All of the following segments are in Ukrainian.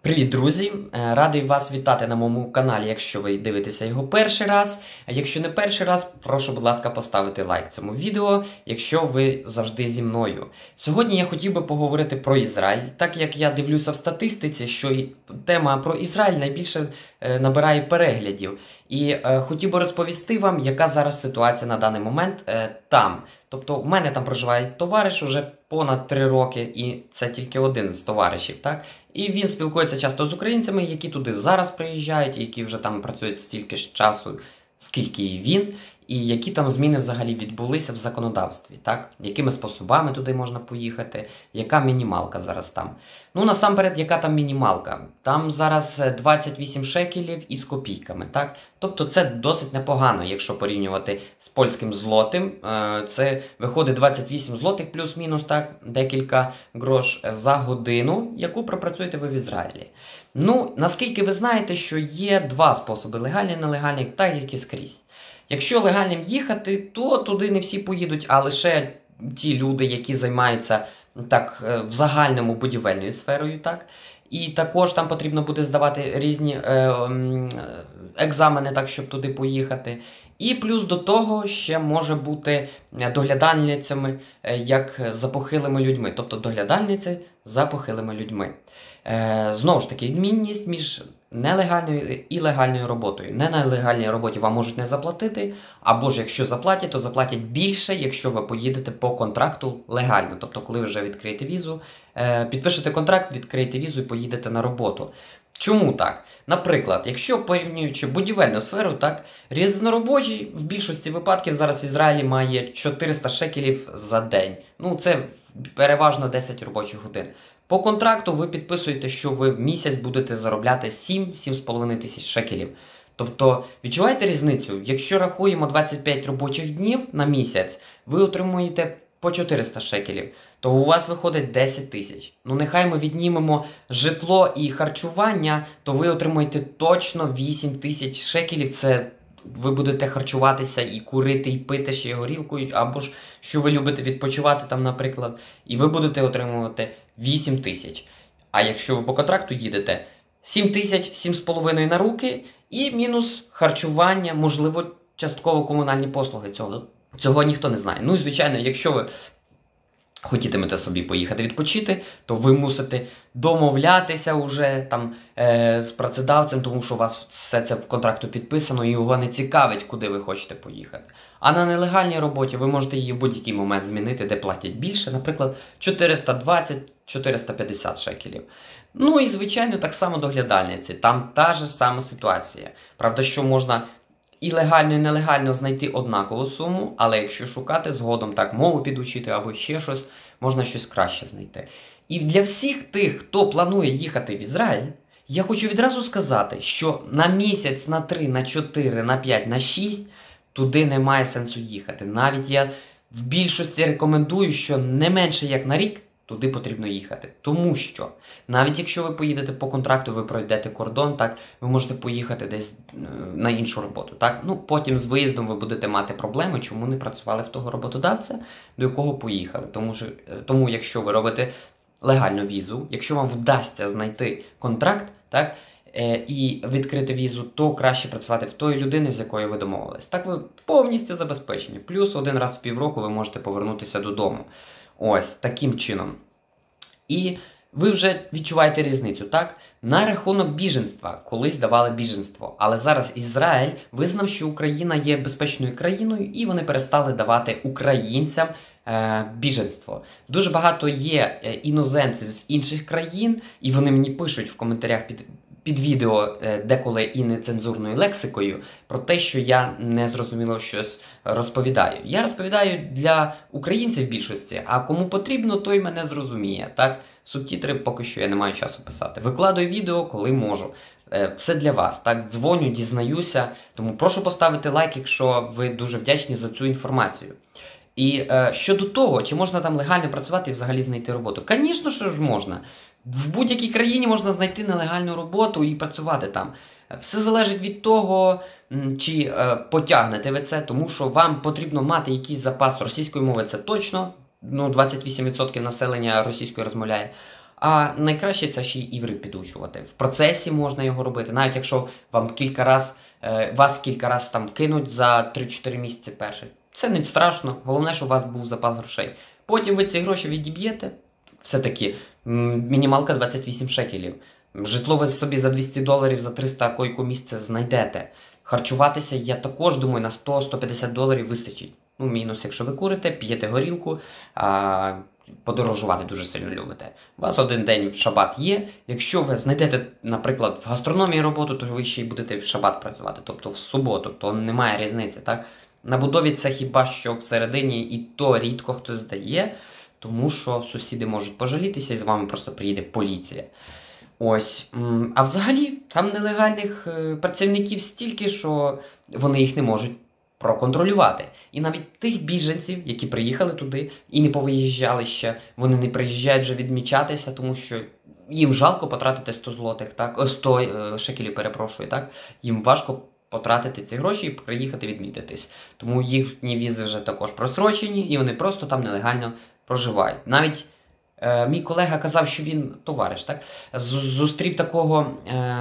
Привіт, друзі! Радий вас вітати на моєму каналі, якщо ви дивитеся його перший раз. А якщо не перший раз, прошу, будь ласка, поставити лайк цьому відео, якщо ви завжди зі мною. Сьогодні я хотів би поговорити про Ізраїль, так як я дивлюся в статистиці, що тема про Ізраїль найбільше набирає переглядів. І хотів би розповісти вам, яка зараз ситуація на даний момент там. Тобто в мене там проживає товариш уже понад 3 роки, і це тільки один з товаришів, так? І він спілкується часто з українцями, які туди зараз приїжджають, які вже там працюють стільки ж часу, скільки і він, і які там зміни взагалі відбулися в законодавстві, так? Якими способами туди можна поїхати, яка мінімалка зараз там. Ну, насамперед, яка там мінімалка? Там зараз 28 шекелів із копійками, так? Тобто це досить непогано, якщо порівнювати з польським злотим. Це виходить 28 злотих плюс-мінус, так, декілька грош за годину, яку пропрацюєте ви в Ізраїлі. Ну, наскільки ви знаєте, що є два способи, легальний і нелегальний, так як і скрізь. Якщо легальним їхати, то туди не всі поїдуть, а лише ті люди, які займаються так в загальному будівельною сферою, так. І також там потрібно буде здавати різні екзамени, так, щоб туди поїхати. І плюс до того ще може бути доглядальницями, як за похилими людьми. Тобто доглядальниці за похилими людьми. Знову ж таки, відмінність між нелегальною і легальною роботою. Не на легальній роботі вам можуть не заплатити, або ж якщо заплатять, то заплатять більше, якщо ви поїдете по контракту легально. Тобто, коли ви вже відкриєте візу, підпишете контракт, відкриєте візу і поїдете на роботу. Чому так? Наприклад, якщо порівнюючи будівельну сферу, так, різноробочий в більшості випадків зараз в Ізраїлі має 400 шекелів за день. Ну, це переважно 10 робочих годин. По контракту ви підписуєте, що ви в місяць будете заробляти 7-7,5 тисяч шекелів. Тобто, відчуваєте різницю? Якщо рахуємо 25 робочих днів на місяць, ви отримуєте по 400 шекелів, то у вас виходить 10 тисяч. Ну, нехай ми віднімемо житло і харчування, то ви отримуєте точно 8 тисяч шекелів. Це ви будете харчуватися і курити, і пити ще горілкою, або ж, що ви любите відпочивати там, наприклад, і ви будете отримувати 8 тисяч. А якщо ви по контракту їдете, 7 тисяч, 7,5 на руки, і мінус харчування, можливо, частково комунальні послуги. Цього ніхто не знає. Ну і, звичайно, якщо ви хотітимете собі поїхати відпочити, то ви мусите домовлятися вже там з працедавцем, тому що у вас все це в контракту підписано і його не цікавить, куди ви хочете поїхати. А на нелегальній роботі ви можете її в будь-який момент змінити, де платять більше, наприклад, 420-450 шекелів. Ну і, звичайно, так само доглядальниці. Там та ж сама ситуація. Правда, що можна і легально, і нелегально знайти однакову суму, але якщо шукати згодом, так, мову підучити або ще щось, можна щось краще знайти. І для всіх тих, хто планує їхати в Ізраїль, я хочу відразу сказати, що на місяць, на 3, на 4, на 5, на 6 туди немає сенсу їхати. Навіть я в більшості рекомендую, що не менше як на рік туди потрібно їхати. Тому що, навіть якщо ви поїдете по контракту, ви пройдете кордон, так, ви можете поїхати десь на іншу роботу. Так? Ну, потім з виїздом ви будете мати проблеми, чому не працювали в того роботодавця, до якого поїхали. Тому якщо ви робите легальну візу, якщо вам вдасться знайти контракт, так, і відкрити візу, то краще працювати в тої людини, з якою ви домовились. Так ви повністю забезпечені. Плюс один раз в півроку ви можете повернутися додому. Ось, таким чином. І ви вже відчуваєте різницю, так? На рахунок біженства. Колись давали біженство. Але зараз Ізраїль визнав, що Україна є безпечною країною, і вони перестали давати українцям біженство. Дуже багато є іноземців з інших країн, і вони мені пишуть в коментарях під відео деколи і нецензурною лексикою про те, що я незрозуміло щось розповідаю. Я розповідаю для українців в більшості, а кому потрібно, той мене зрозуміє. Так? Субтитри поки що я не маю часу писати. Викладаю відео, коли можу. Все для вас. Так, дзвоню, дізнаюся. Тому прошу поставити лайк, якщо ви дуже вдячні за цю інформацію. І щодо того, чи можна там легально працювати і взагалі знайти роботу. Звісно, що ж можна. В будь-якій країні можна знайти нелегальну роботу і працювати там. Все залежить від того, чи потягнете ви це, тому що вам потрібно мати якийсь запас російської мови, це точно. Ну, 28% населення російською розмовляє. А найкраще це ще й іврит підучувати. В процесі можна його робити, навіть якщо вам вас кілька раз там кинуть за 3-4 місяці перші. Це не страшно, головне, щоб у вас був запас грошей. Потім ви ці гроші відіб'єте, все-таки мінімалка 28 шекелів. Житло ви собі за $200, за 300 койку місця знайдете. Харчуватися, я також думаю, на $100-150 вистачить. Ну, мінус, якщо ви курите, п'єте горілку, подорожувати дуже сильно любите. У вас один день в шабат є. Якщо ви знайдете, наприклад, в гастрономії роботу, то ви ще й будете в шабат працювати, тобто в суботу, то немає різниці, так? На будові це хіба що всередині, і то рідко хто здає, тому що сусіди можуть пожалітися і з вами просто приїде поліція. Ось. А взагалі, там нелегальних працівників стільки, що вони їх не можуть проконтролювати. І навіть тих біженців, які приїхали туди і не повиїжджали ще, вони не приїжджають вже відмічатися, тому що їм жалко потратити 100 злотих, так? 100 шекелів, перепрошую, так? Їм важко потратити ці гроші і приїхати відмітитись. Тому їхні візи вже також просрочені, і вони просто там нелегально проживають. Навіть мій колега казав, що він, товариш, так, зустрів такого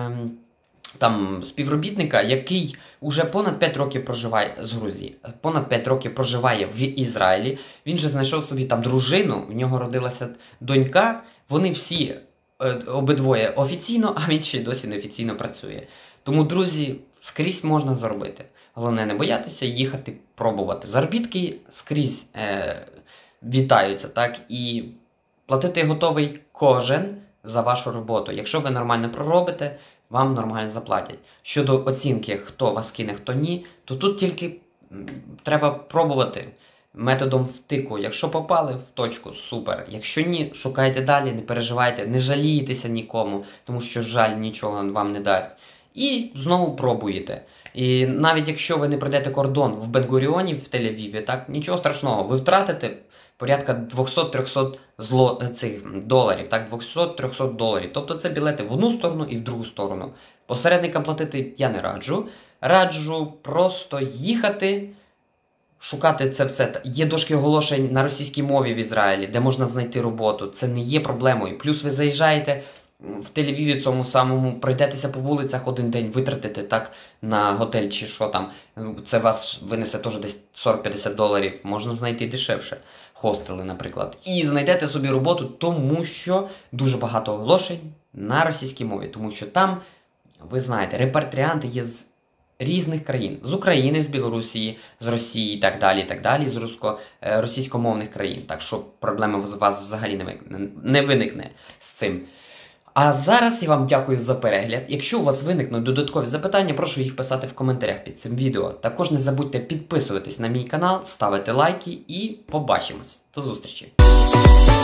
там співробітника, який уже понад 5 років проживає з Грузії, понад 5 років проживає в Ізраїлі. Він же знайшов собі там дружину, в нього родилася донька, вони всі обидвоє офіційно, а він ще й досі неофіційно працює. Тому, друзі, скрізь можна заробити. Головне не боятися, їхати, пробувати. Заробітки скрізь вітаються, так, і платити готовий кожен за вашу роботу. Якщо ви нормально проробите, вам нормально заплатять. Щодо оцінки, хто вас кине, хто ні, то тут тільки треба пробувати методом втику. Якщо попали в точку, супер. Якщо ні, шукайте далі, не переживайте, не жалійтеся нікому, тому що жаль нічого вам не дасть. І знову пробуєте. І навіть якщо ви не пройдете кордон в Бен-Гуріоні, в Тель-Авіві, так, нічого страшного, ви втратите порядка 200-300 доларів, так, $200-300. Тобто це білети в одну сторону і в другу сторону. Посередникам платити я не раджу. Раджу просто їхати, шукати це все. Є дошки оголошень на російській мові в Ізраїлі, де можна знайти роботу. Це не є проблемою. Плюс ви заїжджаєте в Тель-Авіві цьому самому, пройдетеся по вулицях один день, витратите так на готель чи що там. Це вас винесе теж десь $40-50. Можна знайти дешевше. Хостели, наприклад. І знайдете собі роботу, тому що дуже багато оголошень на російській мові. Тому що там, ви знаєте, репатріанти є з різних країн. З України, з Білорусі, з Росії і так далі, з російськомовних країн. Так що проблема у вас взагалі не виникне з цим. А зараз я вам дякую за перегляд. Якщо у вас виникнуть додаткові запитання, прошу їх писати в коментарях під цим відео. Також не забудьте підписуватись на мій канал, ставити лайки і побачимось. До зустрічі!